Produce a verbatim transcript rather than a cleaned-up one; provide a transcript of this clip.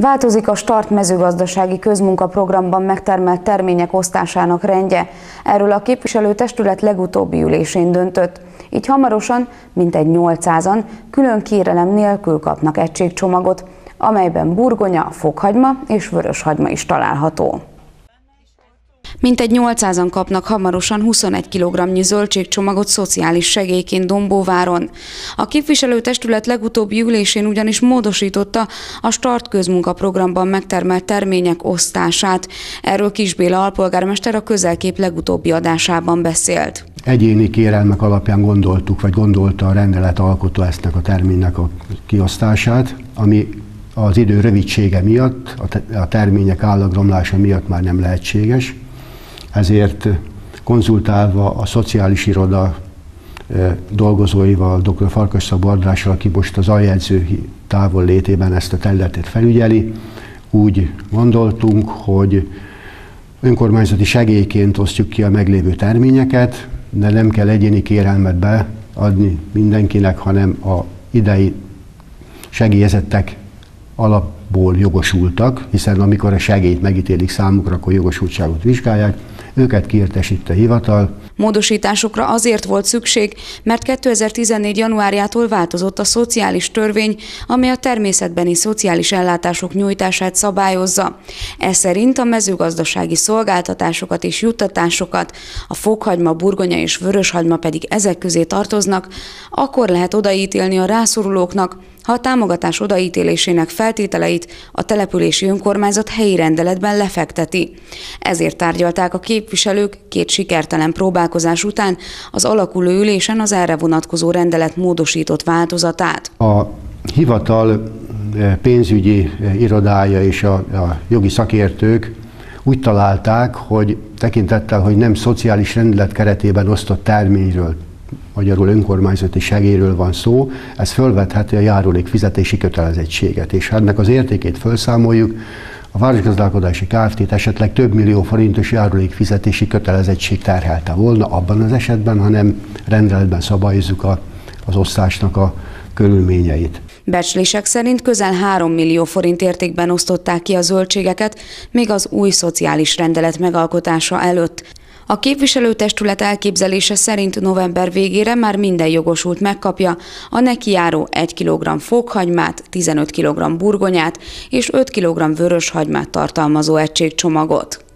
Változik a Start mezőgazdasági közmunkaprogramban megtermelt termények osztásának rendje. Erről a képviselőtestület legutóbbi ülésén döntött. Így hamarosan mintegy nyolcszázan külön kérelem nélkül kapnak egységcsomagot, amelyben burgonya, fokhagyma és vöröshagyma is található. Mintegy nyolcszázan kapnak hamarosan huszonegy kilogramnyi zöldségcsomagot szociális segélyként Dombóváron. A képviselőtestület legutóbbi ülésén ugyanis módosította a Start közmunkaprogramban megtermelt termények osztását. Erről Kiss Béla alpolgármester a Közelkép legutóbbi adásában beszélt. Egyéni kérelmek alapján gondoltuk, vagy gondolta a rendelet alkotó eztnek a terménynek a kiosztását, ami az idő rövidsége miatt, a termények állagromlása miatt már nem lehetséges. Ezért konzultálva a szociális iroda dolgozóival, dr. Farkas Szabó Andrással, aki most az aljegyző távol létében ezt a területet felügyeli, úgy gondoltunk, hogy önkormányzati segélyként osztjuk ki a meglévő terményeket, de nem kell egyéni kérelmet beadni mindenkinek, hanem a idei segélyezettek alapból jogosultak, hiszen amikor a segélyt megítélik számukra, akkor jogosultságot vizsgálják, őket kiértesít a hivatal. Módosításokra azért volt szükség, mert kétezer-tizennégy januárjától változott a szociális törvény, ami a természetbeni szociális ellátások nyújtását szabályozza. Ez szerint a mezőgazdasági szolgáltatásokat és juttatásokat, a fokhagyma, burgonya és vöröshagyma pedig ezek közé tartoznak, akkor lehet odaítélni a rászorulóknak, ha a támogatás odaítélésének feltételeit a települési önkormányzat helyi rendeletben lefekteti. Ezért tárgyalták a képviselők két sikertelen próbálkozás után az alakuló ülésen az erre vonatkozó rendelet módosított változatát. A hivatal pénzügyi irodája és a, a jogi szakértők úgy találták, hogy tekintettel, hogy nem szociális rendelet keretében osztott terményről, magyarul önkormányzati segélyről van szó, ez fölvetheti a járulékfizetési kötelezettséget, és ennek az értékét felszámoljuk, a Városgazdálkodási Kft-t esetleg több millió forintos járulékfizetési kötelezettség terhelte volna abban az esetben, ha nem rendeletben szabályozzuk a, az osztásnak a körülményeit. Becslések szerint közel három millió forint értékben osztották ki a zöldségeket, még az új szociális rendelet megalkotása előtt. A képviselőtestület elképzelése szerint november végére már minden jogosult megkapja a neki járó egy kilogramm fokhagymát, tizenöt kilogramm burgonyát és öt kilogramm vöröshagymát tartalmazó egységcsomagot.